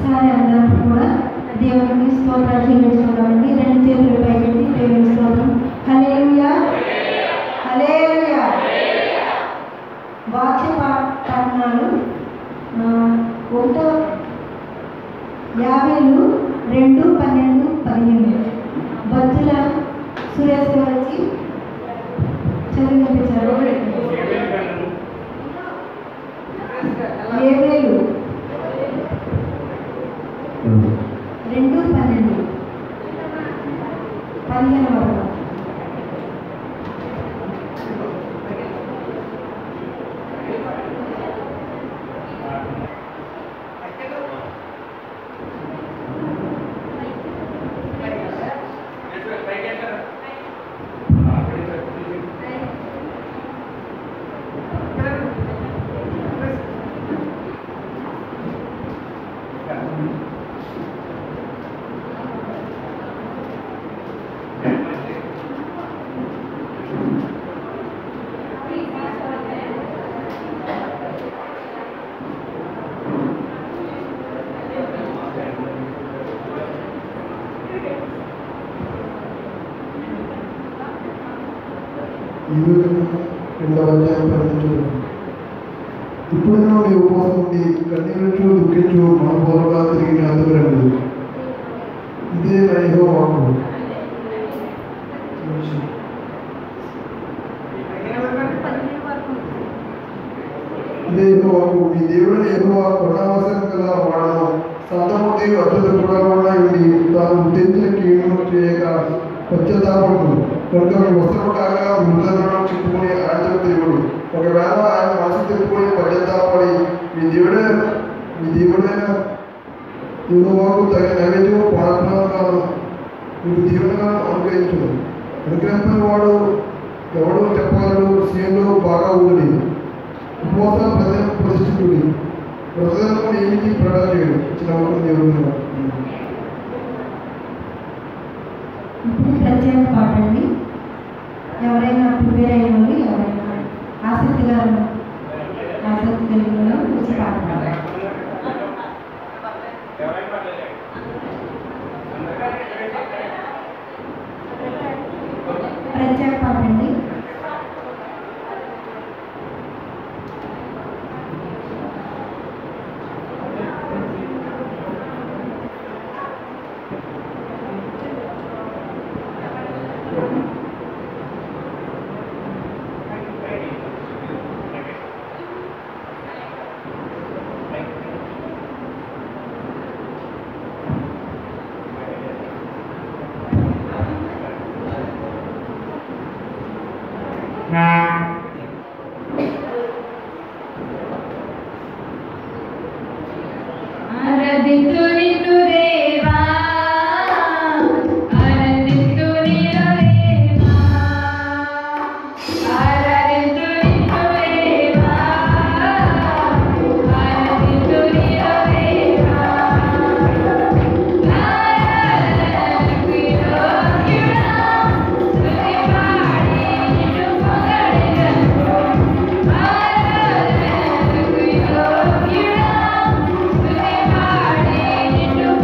ఒకసారి అందరం కూడా దేవునికి స్తోత్రాలు చెల్లించుకుంటామండి. రెండు చేతులు పైకెత్తి దేవుని స్తోత్రం. హల్లెలూయా హల్లెలూయా. వాక్య పఠనాలు 1:50-2:12-15 బత్తుల సురేష్ వచ్చి చదివించారు. ఏవేలు 2:12-15 వరకు. ఇప్పుడైనా మీ ఉపవాసం ఉండి కన్నీరుచు దుఃఖించు మనపూర్వగా తిరిగి అందుకురండి. ఇదే నా యెహోవా వాక్కు. ఇదే యెహోవా వాక్కు. మీ దేవుడైన యెహోవా కరుణావసరం గల వాడను, శాంతమూర్తి అత్యంత కృపగల ఉండి తాను ఉద్దేశించిన కీడును చేయక పశ్చాత్తాపడు. కనుక మీ వస్త్రము కాగా మృతలను చెప్పుకుని ఆయనతో తిరుగుడు. ఒకవేళ ఆయన మనసు తిప్పుకొని పశ్చాత్తాపడి మీ దేవుడైన యెహోవాకు తగిన నైవేద్యం ప్రార్థనగాను మీకు దీవెనగా అనుగ్రహించును. అనుగ్రహించిన వాడు ఎవడో చెప్పగలడు. సీఎంలో బాగా ఊడి ఉపవాసాలు ప్రజలను ప్రతిష్ఠితుడి. ప్రజలను ఏమిటి ప్రకటన చేయడు. ఇచ్చిన దేవుడు. ఇప్పుడు ప్రత్యేక పాట అండి. ఎవరైనా ప్రిపేర్ అయిన వాళ్ళు, ఎవరైనా ఆసక్తి కలిగిన వచ్చి పాడుతున్నారు. ప్రత్యేక పాట అండి. You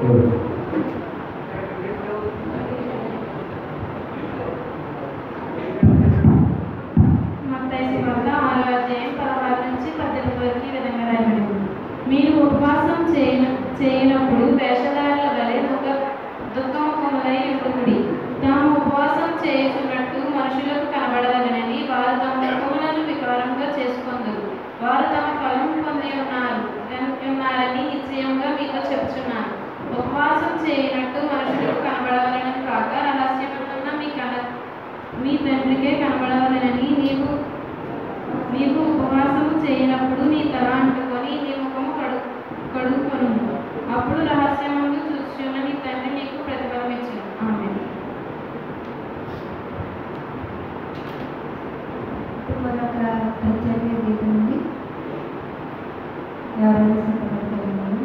మత్తయి వార్త 6వ అధ్యాయం 16 నుంచి 18 వరకు ఈ విధంగా రాయబడింది. మీరు ఉపవాసం చేయనప్పుడు వేషధారుల వలె దుఃఖముఖములై ఉండుడి. తాము ఉపవాసం చేయుచున్నట్టు మనుషులకు కనబడవలెనని వారు తమ ముఖములను వికారంగా చేసుకొందురు. వారు తమ ఫలం పొంది ఉన్నారని నిశ్చయంగా మీతో చెప్తున్నాను. ఉపవాసం చేయనట్టు మనుషులకు కనబడవలెనని కాక రహస్యమున్న మీ తండ్రికే కనబడవలెనని నీవు ఉపవాసము చేయనప్పుడు నీ తల అంటుకొని నీ ముఖము కడుక్కొను. అప్పుడు రహస్యమును చూచుచున్న నీ తండ్రి నీకు ప్రతిఫలం ఇచ్చును. ఆమేన్. మరొక ప్రత్యేక గీతం ఉంది. ఎవరైనా సిద్ధపడతారు?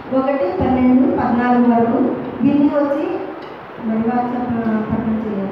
1, 12, 14 వరకు. బిల్లి వచ్చి మరి వాట్సాప్ పట్టణం చేయాలి.